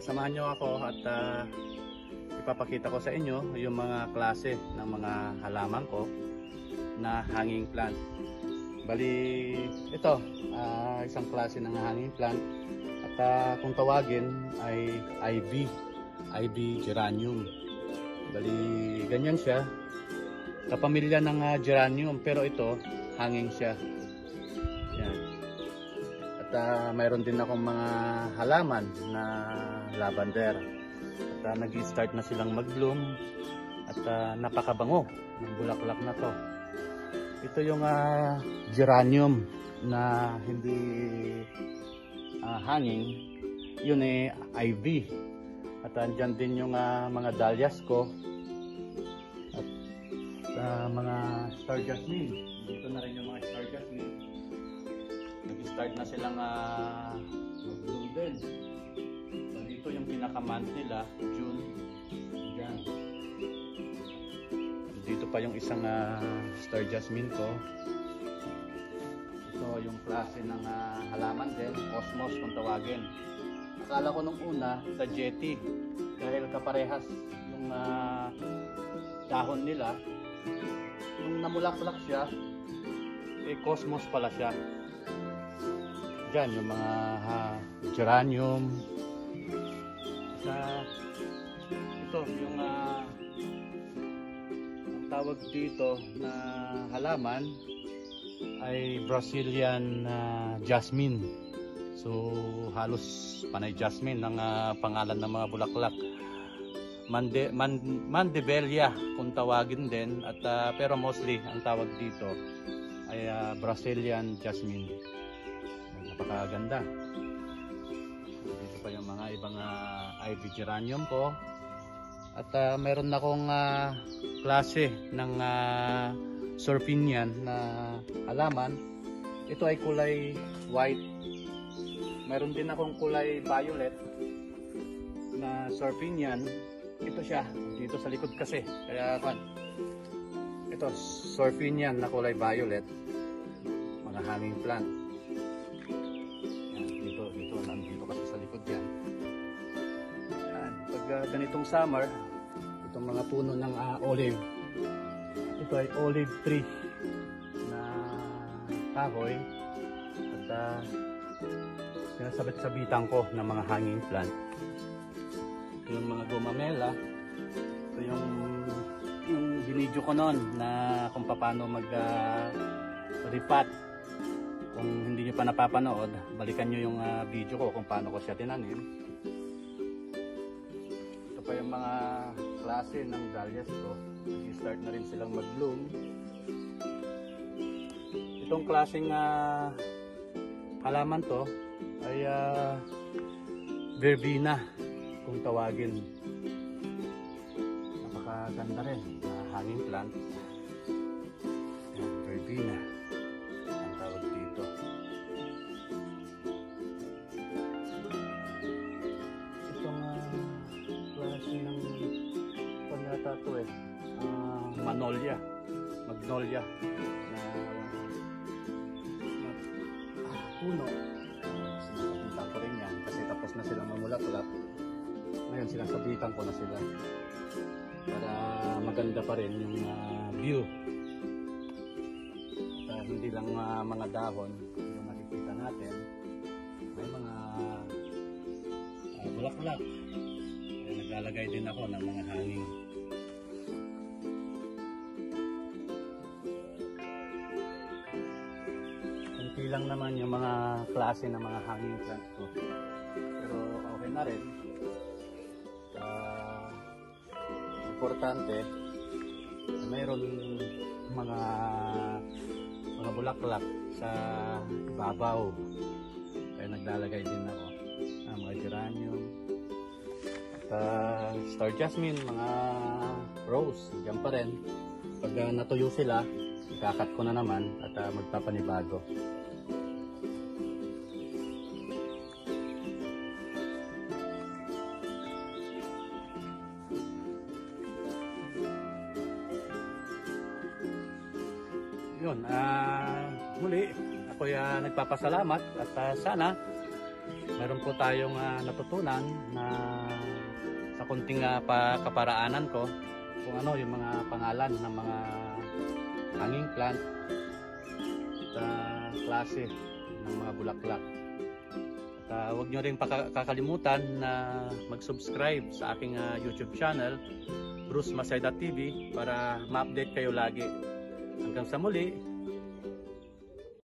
samahan nyo ako at ipapakita ko sa inyo yung mga klase ng mga halaman ko na hanging plant. Bali, ito, isang klase ng hanging plant at kung tawagin ay IV geranium. Bali, ganyan siya. Kapamilya ng geranium, pero ito, hanging siya. Yan. At mayroon din akong mga halaman na lavender. At nag-start na silang mag-bloom. At napakabango ng bulaklak na to. Ito yung geranium na hindi hanging. Yun eh IV. At andyan din yung mga dahlias ko. Mga star jasmine. Dito na rin yung mga star jasmine. Nag-start na silang mag-bloom din. So, dito yung pinaka-month nila, June. Diyan. Dito pa yung isang star jasmine ko. Ito yung klase ng halaman din, cosmos kung tawagin. Akala ko nung una sa jetty dahil kaparehas yung dahon nila. Nung namulaklak siya, cosmos pala siya. Diyan yung mga geranium. Ito yung ang tawag dito na halaman ay Brazilian jasmine. So halos panay jasmine ang pangalan ng mga bulaklak. Mandevilla kung tawagin din, at pero mostly ang tawag dito ay Brazilian jasmine. Napakaganda. Dito pa yung mga ibang IV geranium ko. At meron akong klase ng Sorfinian na halaman. Ito ay kulay white. Meron din akong kulay violet na Sorfinian. Ito siya, dito sa likod kasi. Kaya ito, Sorfinian na kulay violet. Mga hanging plant. Yan, nandito kasi sa likod yan. Yan, pag ganitong summer, itong mga puno ng olive. Ito ay olive tree na kahoy. At sinasabit-sabitan ko ng mga hanging plant. Yung mga gumamela, ito yung binidyo ko noon na kung paano mag-repot. Kung hindi nyo pa napapanood, balikan nyo yung video ko kung paano ko siya tinanim. Ito pa yung mga klase ng dahlias ko. Nag-start na rin silang mag-bloom. Itong klaseng halaman to ay verbena kung tawagin. Napakaganda rin na hanging plant. Verbena ang tawag dito. Itong klase ng panyata to magnolia na puno. Sinasabitan ko rin yan kasi tapos na silang mamulaklak. Ngayon sinasabitan ko na sila para maganda pa rin yung view. At hindi lang mga dahon yung makikita natin, may mga bulaklak. Naglalagay din ako ng mga hanging. Kunti lang naman yung mga klase ng mga hanging plants ko, pero okay na rin. Importante, mayroon mga bulaklak sa ibabaw. Kaya naglalagay din ako ng mga geranium at star jasmine, mga rose. Diyan pa rin. Pag natuyo sila, ikakat ko na naman at magpapanibago. Yun, muli ako'y nagpapasalamat at sana meron po tayong natutunan na sa kunting kaparaanan ko kung ano yung mga pangalan ng mga hanging plant at klase ng mga bulaklak. At huwag nyo rin kakalimutan na mag-subscribe sa aking YouTube channel, Bruce Maceda TV, para ma-update kayo lagi. Hanggang sa muli,